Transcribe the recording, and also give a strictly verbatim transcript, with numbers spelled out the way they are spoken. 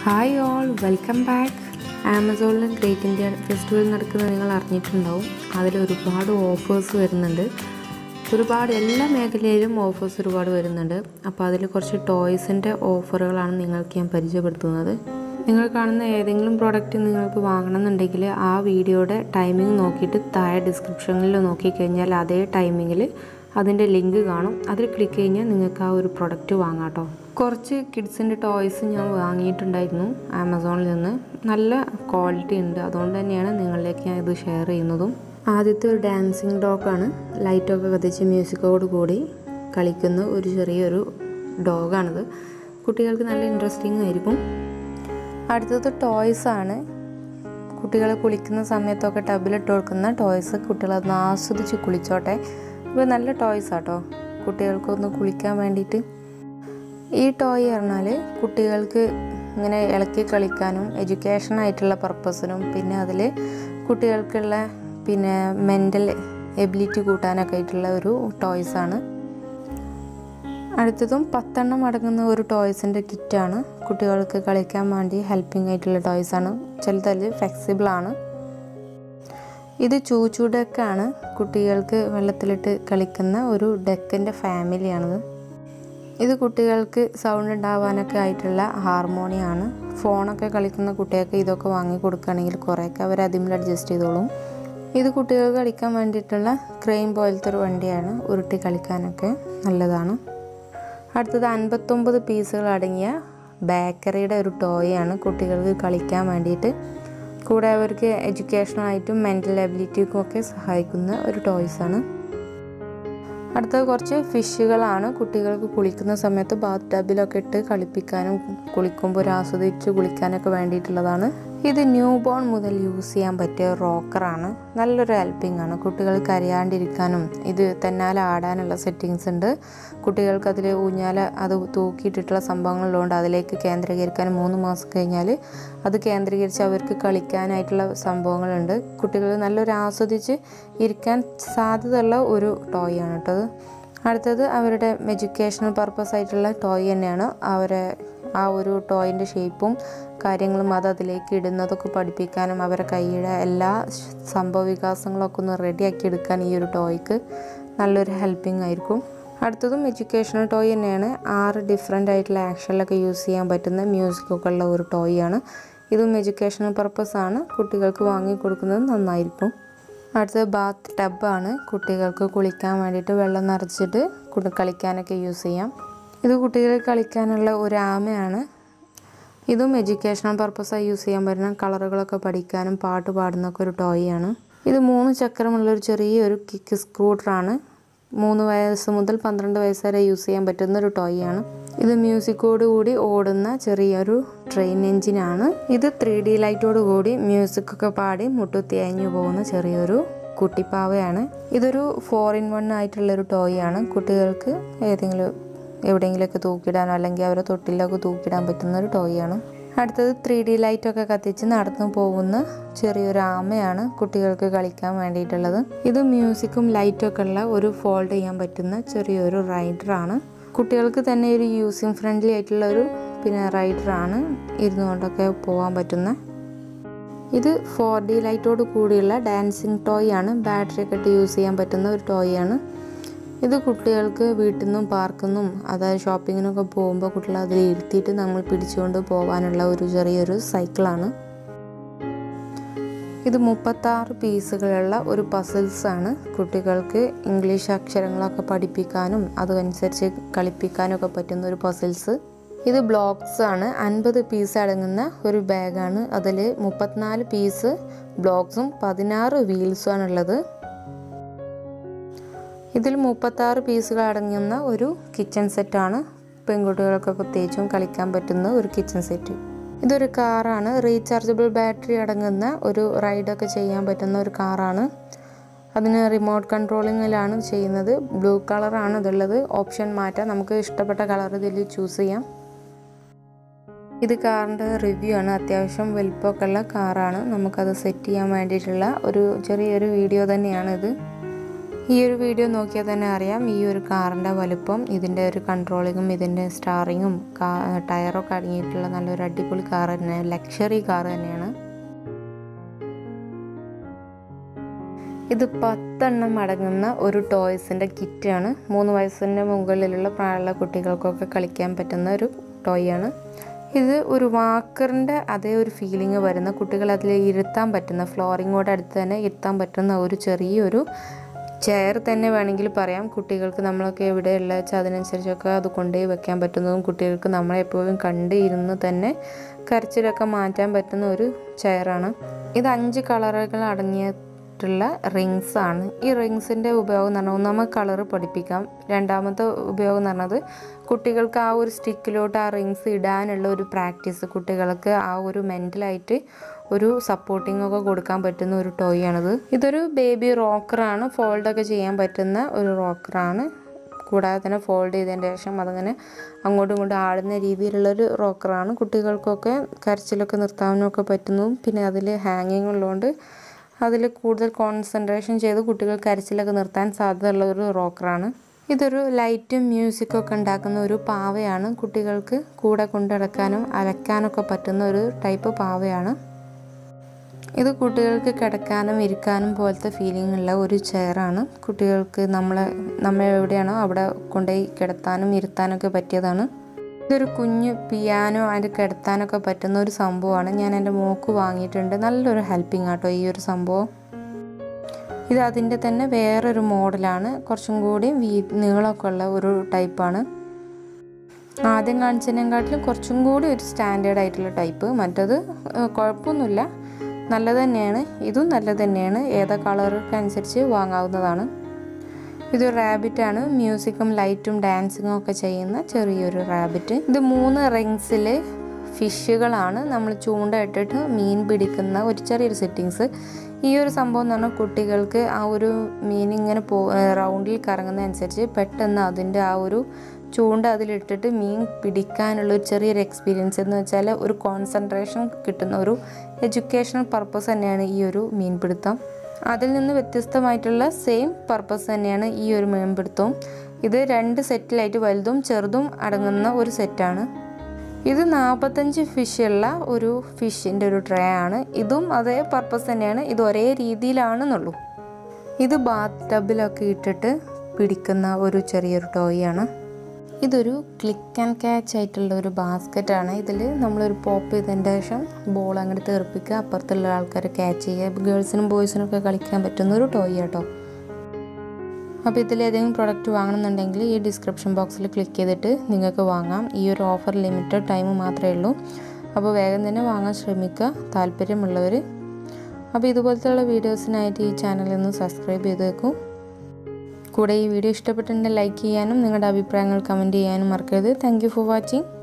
Hi all, welcome back. Amazon Great India Festival നടക്കുന്ന നിങ്ങൾ അറിഞ്ഞിട്ടുണ്ടാവും. അതിൽ ഒരുപാട് ഓഫേഴ്സ് വരുന്നുണ്ട്. ഒരുപാട് എല്ലാ മേഖലയിലും ഓഫേഴ്സ് ഒരുപാട് വരുന്നുണ്ട്. അപ്പോൾ അതിൽ കുറച്ച് ടോയ്സിൻ്റെ ഓഫറുകളാണ് നിങ്ങൾക്ക് ഞാൻ പരിചയപ്പെടുത്തുന്നത്. നിങ്ങൾ കാണുന്ന ഏതെങ്കിലും പ്രോഡക്റ്റ് നിങ്ങൾക്ക് വാങ്ങണമെന്നുണ്ടെങ്കിൽ ആ വീഡിയോയുടെ ടൈമിംഗ് നോക്കിയിട്ട് താഴെ ഡിസ്ക്രിപ്ഷനിൽ നോക്കിക്കഴിഞ്ഞാൽ അതേ ടൈമിങ്ങിൽ അതിൻ്റെ ലിങ്ക് കാണും. അതിൽ ക്ലിക്ക് കഴിഞ്ഞാൽ നിങ്ങൾക്ക് ആ ഒരു പ്രൊഡക്റ്റ് വാങ്ങാം കേട്ടോ. കുറച്ച് കിഡ്സിൻ്റെ ടോയ്സ് ഞാൻ വാങ്ങിയിട്ടുണ്ടായിരുന്നു ആമസോണിൽ നിന്ന്. നല്ല ക്വാളിറ്റി ഉണ്ട്, അതുകൊണ്ട് തന്നെയാണ് നിങ്ങളിലേക്ക് ഞാൻ ഇത് ഷെയർ ചെയ്യുന്നതും. ആദ്യത്തെ ഒരു ഡാൻസിങ് ഡോഗാണ്. ലൈറ്റൊക്കെ കത്തിച്ച് മ്യൂസിക്കോട് കൂടി കളിക്കുന്ന ഒരു ചെറിയൊരു ഡോഗാണിത്. കുട്ടികൾക്ക് നല്ല ഇൻട്രസ്റ്റിംഗ് ആയിരിക്കും. അടുത്തത് ടോയ്സാണ്. കുട്ടികൾ കുളിക്കുന്ന സമയത്തൊക്കെ ടബിലിട്ട് കൊടുക്കുന്ന ടോയ്സ്. കുട്ടികളതൊന്ന് ആസ്വദിച്ച് കുളിച്ചോട്ടെ. ഇപ്പോൾ നല്ല ടോയ്സ് ആട്ടോ, കുട്ടികൾക്കൊന്ന് കുളിക്കാൻ വേണ്ടിയിട്ട്. ഈ ടോയ് പറഞ്ഞാൽ കുട്ടികൾക്ക് ഇങ്ങനെ ഇളക്കി കളിക്കാനും എഡ്യൂക്കേഷനായിട്ടുള്ള പർപ്പസിനും പിന്നെ അതിൽ കുട്ടികൾക്കുള്ള പിന്നെ മെൻ്റൽ എബിലിറ്റി കൂട്ടാനൊക്കെ ആയിട്ടുള്ള ഒരു ടോയ്സാണ്. അടുത്തതും പത്തെണ്ണം അടങ്ങുന്ന ഒരു ടോയ്സിൻ്റെ കിറ്റാണ്. കുട്ടികൾക്ക് കളിക്കാൻ വേണ്ടി ഹെൽപ്പിംഗ് ആയിട്ടുള്ള ടോയ്സാണ്. ചിലതിൽ ഫ്ലെക്സിബിളാണ്. ഇത് ചൂച്ചു ഡെക്കാണ്. കുട്ടികൾക്ക് വെള്ളത്തിലിട്ട് കളിക്കുന്ന ഒരു ഡെക്കിൻ്റെ ഫാമിലിയാണിത്. ഇത് കുട്ടികൾക്ക് സൗണ്ട് ഉണ്ടാവാനൊക്കെ ആയിട്ടുള്ള ഹാർമോണിയാണ്. ഫോണൊക്കെ കളിക്കുന്ന കുട്ടികൾക്ക് ഇതൊക്കെ വാങ്ങി കൊടുക്കുകയാണെങ്കിൽ കുറേയൊക്കെ അവർ അതിൽ അഡ്ജസ്റ്റ് ചെയ്തോളും. ഇത് കുട്ടികൾക്ക് കളിക്കാൻ വേണ്ടിയിട്ടുള്ള ക്രെയിൻ പോലത്തെ ഒരു വണ്ടിയാണ്. ഉരുട്ടി കളിക്കാനൊക്കെ നല്ലതാണ്. അടുത്തത് അൻപത്തൊമ്പത് പീസുകൾ അടങ്ങിയ ബേക്കറിയുടെ ഒരു ടോയാണ് കുട്ടികൾക്ക് കളിക്കാൻ വേണ്ടിയിട്ട്. കൂടെ അവർക്ക് എഡ്യൂക്കേഷനായിട്ടും മെൻ്റൽ എബിലിറ്റിക്കും ഒക്കെ സഹായിക്കുന്ന ഒരു ടോയ്സാണ്. അടുത്തത് കുറച്ച് ഫിഷുകളാണ്. കുട്ടികൾക്ക് കുളിക്കുന്ന സമയത്ത് ബാത്ത് ടബിലൊക്കെ ഇട്ട് കളിപ്പിക്കാനും കുളിക്കുമ്പോൾ ഒരു ആസ്വദിച്ച് കുളിക്കാനൊക്കെ വേണ്ടിയിട്ടുള്ളതാണ്. ഇത് ന്യൂ ബോൺ മുതൽ യൂസ് ചെയ്യാൻ പറ്റിയ റോക്കറാണ്. നല്ലൊരു ഹെൽപ്പിംഗ് ആണ്. കുട്ടികൾക്ക് അറിയാണ്ടിരിക്കാനും ഇത് തന്നാലെ ആടാനുള്ള സെറ്റിങ്സ് ഉണ്ട്. കുട്ടികൾക്ക് അതിൽ ഊഞ്ഞാല അത് തൂക്കിയിട്ടിട്ടുള്ള സംഭവങ്ങളുള്ളതുകൊണ്ട് അതിലേക്ക് കേന്ദ്രീകരിക്കാൻ മൂന്ന് മാസം കഴിഞ്ഞാൽ അത് കേന്ദ്രീകരിച്ച് അവർക്ക് കളിക്കാനായിട്ടുള്ള സംഭവങ്ങളുണ്ട്. കുട്ടികൾ നല്ലൊരു ആസ്വദിച്ച് ഇരിക്കാൻ സാധ്യതയുള്ള ഒരു ടോയ് ആണ് കേട്ടോ. അടുത്തത് അവരുടെ എഡ്യൂക്കേഷണൽ പർപ്പസ് ആയിട്ടുള്ള ടോയ് തന്നെയാണ്. അവരെ ആ ഒരു ടോയിൻ്റെ ഷേപ്പും കാര്യങ്ങളും അത് അതിലേക്ക് ഇടുന്നതൊക്കെ പഠിപ്പിക്കാനും അവരെ കൈയുടെ എല്ലാ സംഭവ വികാസങ്ങളൊക്കെ ഒന്ന് റെഡിയാക്കി എടുക്കാൻ ഈ ഒരു ടോയ്ക്ക് നല്ലൊരു ഹെൽപ്പിംഗ് ആയിരിക്കും. അടുത്തതും എഡ്യൂക്കേഷണൽ ടോയ് തന്നെയാണ്. ആറ് ഡിഫറെൻ്റ് ആയിട്ടുള്ള ആക്ഷനിലൊക്കെ യൂസ് ചെയ്യാൻ പറ്റുന്ന മ്യൂസിക്കൊക്കെ ഉള്ള ഒരു ടോയ് ആണ്. ഇതും എഡ്യൂക്കേഷണൽ പർപ്പസാണ്. കുട്ടികൾക്ക് വാങ്ങി കൊടുക്കുന്നത് നന്നായിരിക്കും. അടുത്തത് ബാത്ത് ടബാണ്. കുട്ടികൾക്ക് കുളിക്കാൻ വേണ്ടിയിട്ട് വെള്ളം നിറച്ചിട്ട് കളിക്കാനൊക്കെ യൂസ് ചെയ്യാം. ഇത് കുട്ടികൾക്ക് കളിക്കാനുള്ള ഒരു ആമയാണ്. ഇതും എഡ്യൂക്കേഷണൽ പർപ്പസായി യൂസ് ചെയ്യാൻ പറ്റുന്ന കളറുകളൊക്കെ പഠിക്കാനും പാട്ട് പാടുന്നൊക്കെ ഒരു ടോയ് ആണ്. ഇത് മൂന്ന് ചക്രമുള്ളൊരു ചെറിയൊരു കിക്ക് സ്കൂട്ടറാണ്. മൂന്ന് വയസ്സ് മുതൽ പന്ത്രണ്ട് വയസ്സ് വരെ യൂസ് ചെയ്യാൻ പറ്റുന്ന ഒരു ടോയ് ആണ്. ഇത് മ്യൂസിക്കോട് കൂടി ഓടുന്ന ചെറിയൊരു ട്രെയിൻ എഞ്ചിനാണ്. ഇത് ത്രീ ഡി ലൈറ്റോട് കൂടി മ്യൂസിക്കൊക്കെ പാടി മുട്ടുത്തി അയഞ്ഞു പോകുന്ന ചെറിയൊരു കുട്ടിപ്പാവയാണ്. ഇതൊരു ഫോർ ഇൻ വൺ ആയിട്ടുള്ളൊരു ടോയ് ആണ്. കുട്ടികൾക്ക് ഏതെങ്കിലും എവിടെയെങ്കിലുമൊക്കെ തൂക്കിയിടാനോ അല്ലെങ്കിൽ അവരെ തൊട്ടിലൊക്കെ തൂക്കിയിടാൻ പറ്റുന്ന ഒരു ടോയ് ആണ്. അടുത്തത് ത്രീ ഡി ലൈറ്റൊക്കെ കത്തിച്ച് നടന്നു പോകുന്ന ചെറിയൊരു ആമയാണ് കുട്ടികൾക്ക് കളിക്കാൻ വേണ്ടിയിട്ടുള്ളത്. ഇത് മ്യൂസിക്കും ലൈറ്റൊക്കെ ഉള്ള ഒരു ഫോൾഡ് ചെയ്യാൻ പറ്റുന്ന ചെറിയൊരു റൈഡറാണ്. കുട്ടികൾക്ക് തന്നെ ഒരു യൂസിങ് ഫ്രണ്ട്ലി ആയിട്ടുള്ള ഒരു പിന്നെ റൈഡറാണ്. ഇരുന്നുകൊണ്ടൊക്കെ പോകാൻ പറ്റുന്ന. ഇത് ഫോർ ഡി ലൈറ്റോട് കൂടിയുള്ള ഡാൻസിങ് ടോയ് ആണ്. ബാറ്ററി ഒക്കെ ഇട്ട് യൂസ് ചെയ്യാൻ പറ്റുന്ന ഒരു ടോയ് ആണ്. ഇത് കുട്ടികൾക്ക് വീട്ടിൽ നിന്നും പാർക്കിൽ നിന്നും അതായത് ഷോപ്പിങ്ങിനൊക്കെ പോകുമ്പോൾ കുട്ടികൾ അതിൽ ഇരുത്തിയിട്ട് നമ്മൾ പിടിച്ചുകൊണ്ട് പോകാനുള്ള ഒരു ചെറിയൊരു സൈക്കിളാണ്. ഇത് മുപ്പത്താറ് പീസുകളുള്ള ഒരു പസിൽസാണ്. കുട്ടികൾക്ക് ഇംഗ്ലീഷ് അക്ഷരങ്ങളൊക്കെ പഠിപ്പിക്കാനും അതനുസരിച്ച് കളിപ്പിക്കാനും ഒക്കെ പറ്റുന്ന ഒരു പസിൽസ്. ഇത് ബ്ലോക്സ് ആണ്. അൻപത് പീസ് അടങ്ങുന്ന ഒരു ബാഗാണ്. അതിൽ മുപ്പത്തിനാല് പീസ് ബ്ലോക്സും പതിനാറ് വീൽസും ആണുള്ളത്. ഇതിൽ മുപ്പത്താറ് പീസുകൾ അടങ്ങുന്ന ഒരു കിച്ചൺ സെറ്റാണ്. പെൺകുട്ടികൾക്കൊക്കെ പ്രത്യേകിച്ചും കളിക്കാൻ പറ്റുന്ന ഒരു കിച്ചൺ സെറ്റ്. ഇതൊരു കാറാണ്. റീചാർജബിൾ ബാറ്ററി അടങ്ങുന്ന ഒരു റൈഡൊക്കെ ചെയ്യാൻ പറ്റുന്ന ഒരു കാറാണ്. അതിന് റിമോട്ട് കൺട്രോളിങ്ങിലാണ് ചെയ്യുന്നത്. ബ്ലൂ കളറാണ് ഇതുള്ളത്. ഓപ്ഷൻ മാറ്റാം. നമുക്ക് ഇഷ്ടപ്പെട്ട കളർ ഇതിൽ ചൂസ് ചെയ്യാം. ഇത് കാറിൻ്റെ റിവ്യൂ ആണ്. അത്യാവശ്യം വലിപ്പമൊക്കെ ഉള്ള കാറാണ്. നമുക്കത് സെറ്റ് ചെയ്യാൻ വേണ്ടിയിട്ടുള്ള ഒരു ചെറിയൊരു വീഡിയോ തന്നെയാണ് ഇത്. ഈ ഒരു വീഡിയോ നോക്കിയാൽ തന്നെ അറിയാം ഈ ഒരു കാറിൻ്റെ വലുപ്പം, ഇതിൻ്റെ ഒരു കൺട്രോളിങ്ങും ഇതിൻ്റെ സ്റ്റാറിങ്ങും ടയറൊക്കെ അടങ്ങിയിട്ടുള്ള നല്ലൊരു അടിപൊളി കാർ തന്നെയാണ്, ലക്ഷറി കാർ തന്നെയാണ്. ഇത് പത്തെണ്ണം അടങ്ങുന്ന ഒരു ടോയ്സിൻ്റെ കിറ്റാണ്. മൂന്ന് വയസ്സിൻ്റെ മുകളിലുള്ള പ്രായമുള്ള കുട്ടികൾക്കൊക്കെ കളിക്കാൻ പറ്റുന്ന ഒരു ടോയാണ്. ഇത് ഒരു വാക്കറിൻ്റെ അതേ ഒരു ഫീലിംഗ് വരുന്ന, കുട്ടികൾ അതിൽ ഇരുത്താൻ പറ്റുന്ന, ഫ്ലോറിങ്ങോട് അടുത്ത് തന്നെ ഇരുത്താൻ പറ്റുന്ന ഒരു ചെറിയൊരു ചെയർ തന്നെ വേണമെങ്കിൽ പറയാം. കുട്ടികൾക്ക് നമ്മളൊക്കെ എവിടെയുള്ള വെച്ചാൽ അതിനനുസരിച്ചൊക്കെ അത് കൊണ്ടുപോയി വെക്കാൻ പറ്റുന്നതും കുട്ടികൾക്ക് നമ്മളെപ്പോഴും കണ്ട് ഇരുന്ന് തന്നെ കരച്ചിലൊക്കെ മാറ്റാൻ പറ്റുന്ന ഒരു ചെയറാണ്. ഇത് അഞ്ച് കളറുകൾ അടങ്ങിയ റിങ്സ് ആണ്. ഈ റിങ്സിൻ്റെ ഉപയോഗം എന്ന് പറഞ്ഞാൽ ഒന്നാമത് കളറ് പഠിപ്പിക്കാം, രണ്ടാമത്തെ ഉപയോഗം എന്ന് പറഞ്ഞത് കുട്ടികൾക്ക് ആ ഒരു സ്റ്റിക്കിലോട്ട് ആ റിങ്സ് ഇടാനുള്ള ഒരു പ്രാക്ടീസ്, കുട്ടികൾക്ക് ആ ഒരു മെൻ്റലായിട്ട് ഒരു സപ്പോർട്ടിംഗ് ഒക്കെ കൊടുക്കാൻ പറ്റുന്ന ഒരു ടോയ് ആണിത്. ഇതൊരു ബേബി റോക്കറാണ്, ഫോൾഡൊക്കെ ചെയ്യാൻ പറ്റുന്ന ഒരു റോക്കറാണ്. കൂടാതെ തന്നെ ഫോൾഡ് ചെയ്തതിന് ശേഷം അതങ്ങനെ അങ്ങോട്ടും ഇങ്ങോട്ടും ആടുന്ന രീതിയിലുള്ളൊരു റോക്കറാണ്. കുട്ടികൾക്കൊക്കെ കരച്ചിലൊക്കെ നിർത്താനൊക്കെ പറ്റുന്നു. പിന്നെ അതിൽ ഹാങ്ങിങ് ഉള്ളതുകൊണ്ട് അതിൽ കൂടുതൽ കോൺസെൻട്രേഷൻ ചെയ്ത് കുട്ടികൾ കരച്ചിലൊക്കെ നിർത്താൻ സാധ്യതയുള്ള ഒരു റോക്കറാണ്. ഇതൊരു ലൈറ്റും മ്യൂസിക്കും ഒക്കെ ഉണ്ടാക്കുന്ന ഒരു പാവയാണ്. കുട്ടികൾക്ക് കൂടെ കൊണ്ടുനടക്കാനും അലക്കാനൊക്കെ പറ്റുന്ന ഒരു ടൈപ്പ് പാവയാണ്. ഇത് കുട്ടികൾക്ക് കിടക്കാനും ഇരിക്കാനും പോലത്തെ ഫീലിംഗ് ഉള്ള ഒരു ചെയറാണ്. കുട്ടികൾക്ക് നമ്മളെ നമ്മൾ എവിടെയാണോ അവിടെ കൊണ്ടുപോയി കിടത്താനും ഇരുത്താനൊക്കെ പറ്റിയതാണ്. ഇതൊരു കുഞ്ഞ് പിയാനോ അതിൻ്റെ കിടത്താനൊക്കെ പറ്റുന്ന ഒരു സംഭവമാണ്. ഞാൻ എൻ്റെ മോക്ക് വാങ്ങിയിട്ടുണ്ട്. നല്ലൊരു ഹെൽപ്പിംഗ് ആട്ടോ ഈ ഒരു സംഭവം. ഇത് അതിൻ്റെ തന്നെ വേറൊരു മോഡലാണ്, കുറച്ചും കൂടി വീ നീളമൊക്കെ ഉള്ള ഒരു ടൈപ്പാണ്. ആദ്യം കാണിച്ചതിനെക്കാട്ടിലും കുറച്ചും കൂടി ഒരു സ്റ്റാൻഡേർഡ് ആയിട്ടുള്ള ടൈപ്പ്. മറ്റത് കുഴപ്പമൊന്നുമില്ല, നല്ലത് തന്നെയാണ്. ഇതും നല്ലത് തന്നെയാണ്, ഏതാ കളർക്ക് അനുസരിച്ച് വാങ്ങാവുന്നതാണ്. ഇതൊരു റാബിറ്റാണ്, മ്യൂസിക്കും ലൈറ്റും ഡാൻസിങ്ങും ഒക്കെ ചെയ്യുന്ന ചെറിയൊരു റാബിറ്റ്. ഇത് മൂന്ന് റിങ്സിൽ ഫിഷുകളാണ്. നമ്മൾ ചൂണ്ട ഇട്ടിട്ട് മീൻ പിടിക്കുന്ന ഒരു ചെറിയൊരു സെറ്റിങ്സ്. ഈ ഒരു സംഭവം എന്ന് പറഞ്ഞാൽ കുട്ടികൾക്ക് ആ ഒരു മീൻ ഇങ്ങനെ പോ റൗണ്ടിൽ കറങ്ങുന്നതനുസരിച്ച് പെട്ടെന്ന് അതിൻ്റെ ആ ഒരു ചൂണ്ട അതിലിട്ടിട്ട് മീൻ പിടിക്കാനുള്ള ഒരു ചെറിയൊരു എക്സ്പീരിയൻസ് എന്ന് വെച്ചാൽ ഒരു കോൺസെൻട്രേഷൻ കിട്ടുന്ന ഒരു എഡ്യൂക്കേഷണൽ പർപ്പസ് തന്നെയാണ് ഈ ഒരു മീൻപിടുത്തം. അതിൽ നിന്ന് വ്യത്യസ്തമായിട്ടുള്ള സെയിം പർപ്പസ് തന്നെയാണ് ഈ ഒരു മീൻപിടുത്തവും. ഇത് രണ്ട് സെറ്റിലായിട്ട് വലുതും ചെറുതും അടങ്ങുന്ന ഒരു സെറ്റാണ്. ഇത് നാൽപ്പത്തഞ്ച് ഫിഷുള്ള ഒരു ഫിഷിൻ്റെ ഒരു ട്രേ ആണ്. ഇതും അതേ പർപ്പസ് തന്നെയാണ്, ഇത് ഒരേ രീതിയിലാണെന്നുള്ളൂ. ഇത് ബാത്ത് ടബിലൊക്കെ ഇട്ടിട്ട് പിടിക്കുന്ന ഒരു ചെറിയൊരു ടോയാണ്. ഇതൊരു ക്ലിക്ക് ആൻഡ് ക്യാച്ച് ആയിട്ടുള്ള ഒരു ബാസ്ക്കറ്റാണ്. ഇതിൽ നമ്മളൊരു പോപ്പ് ചെയ്തതിൻ്റെ ശേഷം ബോൾ അങ്ങോട്ട് തെറിപ്പിക്കുക, അപ്പുറത്തുള്ള ആൾക്കാരെ ക്യാച്ച് ചെയ്യുക. ഗേൾസിനും ബോയ്സിനും ഒക്കെ കളിക്കാൻ പറ്റുന്ന ഒരു ടോയ് കേട്ടോ. അപ്പോൾ ഇതിലേതെങ്കിലും പ്രൊഡക്റ്റ് വാങ്ങണമെന്നുണ്ടെങ്കിൽ ഈ ഡിസ്ക്രിപ്ഷൻ ബോക്സിൽ ക്ലിക്ക് ചെയ്തിട്ട് നിങ്ങൾക്ക് വാങ്ങാം. ഈ ഒരു ഓഫർ ലിമിറ്റഡ് ടൈം മാത്രമേ ഉള്ളൂ. അപ്പോൾ വേഗം തന്നെ വാങ്ങാൻ ശ്രമിക്കുക താല്പര്യമുള്ളവർ. അപ്പോൾ ഇതുപോലത്തെയുള്ള വീഡിയോസിനായിട്ട് ഈ ചാനൽ ഒന്ന് സബ്സ്ക്രൈബ് ചെയ്ത് വെക്കും. കൂടെ ഈ വീഡിയോ ഇഷ്ടപ്പെട്ടിട്ടുണ്ടെങ്കിൽ ലൈക്ക് ചെയ്യാനും നിങ്ങളുടെ അഭിപ്രായങ്ങൾ കമൻറ്റ് ചെയ്യാനും മറക്കരുത്. Thank you for watching.